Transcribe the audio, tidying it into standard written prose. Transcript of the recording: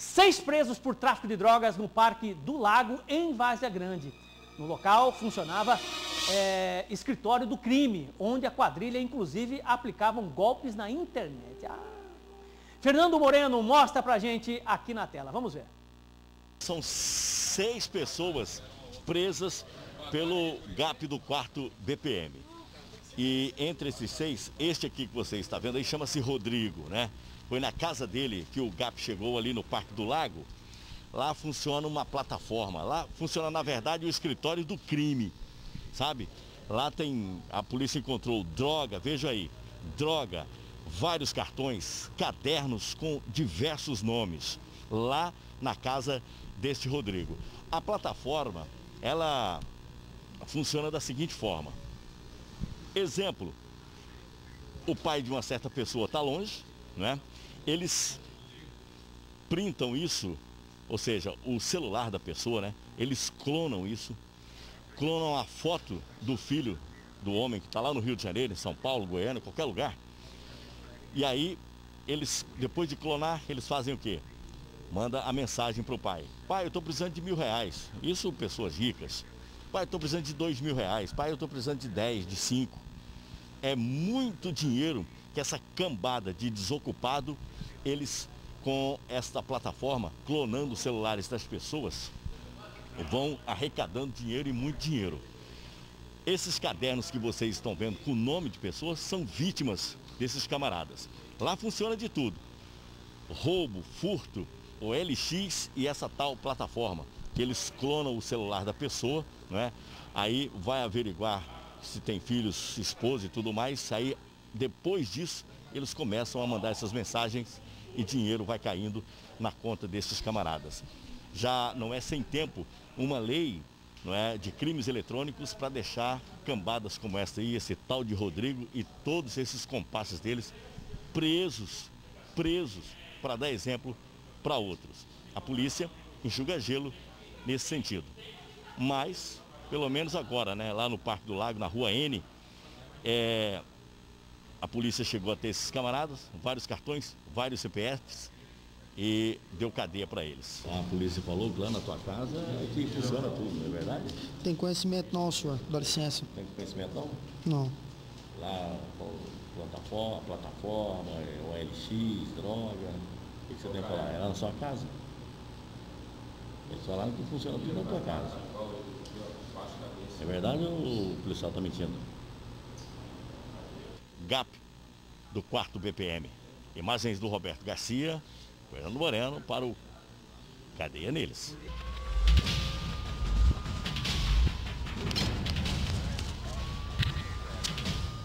6 presos por tráfico de drogas no Parque do Lago, em Várzea Grande. No local funcionava escritório do crime, onde a quadrilha, inclusive, aplicavam golpes na internet. Fernando Moreno mostra pra gente aqui na tela. Vamos ver. São 6 pessoas presas pelo GAP do 4º BPM. E entre esses 6, este aqui que você está vendo aí chama-se Rodrigo, né? Foi na casa dele que o GAP chegou ali no Parque do Lago. Lá funciona uma plataforma, lá funciona na verdade o escritório do crime, sabe? Lá a polícia encontrou droga, veja aí, droga, vários cartões, cadernos com diversos nomes, lá na casa deste Rodrigo. A plataforma, ela funciona da seguinte forma. Exemplo, o pai de uma certa pessoa está longe, né? Eles printam isso, ou seja, o celular da pessoa, né? Eles clonam isso, clonam a foto do filho do homem que está lá no Rio de Janeiro, em São Paulo, Goiânia, qualquer lugar. E aí, eles, depois de clonar, eles fazem o quê? Manda a mensagem para o pai. Pai, eu estou precisando de R$1.000. Isso pessoas ricas. Pai, eu estou precisando de R$2.000. Pai, eu estou precisando de 10, de 5. É muito dinheiro que essa cambada de desocupado, eles com esta plataforma, clonando os celulares das pessoas, vão arrecadando dinheiro e muito dinheiro. Esses cadernos que vocês estão vendo com o nome de pessoas são vítimas desses camaradas. Lá funciona de tudo. Roubo, furto, OLX e essa tal plataforma, que eles clonam o celular da pessoa, né? Aí vai averiguar se tem filhos, esposa e tudo mais. Aí depois disso eles começam a mandar essas mensagens e dinheiro vai caindo na conta desses camaradas. Já não é sem tempo uma lei, não é, de crimes eletrônicos para deixar cambadas como esta aí, esse tal de Rodrigo e todos esses compassos deles presos para dar exemplo para outros. A polícia enxuga gelo nesse sentido. Mas, pelo menos agora, né, lá no Parque do Lago, na Rua N, a polícia chegou a ter esses camaradas, vários cartões, vários CPFs e deu cadeia para eles. A polícia falou que lá na tua casa que funciona tudo, não é verdade? Tem conhecimento não, senhor, dá licença. Tem conhecimento não? Não. Lá, plataforma, OLX, droga, o que você tem que falar? É lá na sua casa? Eles falaram que funciona tudo na tua casa. É verdade ou o policial está mentindo? GAP do 4º BPM. Imagens do Roberto Garcia, Fernando Moreno para o Cadeia Neles.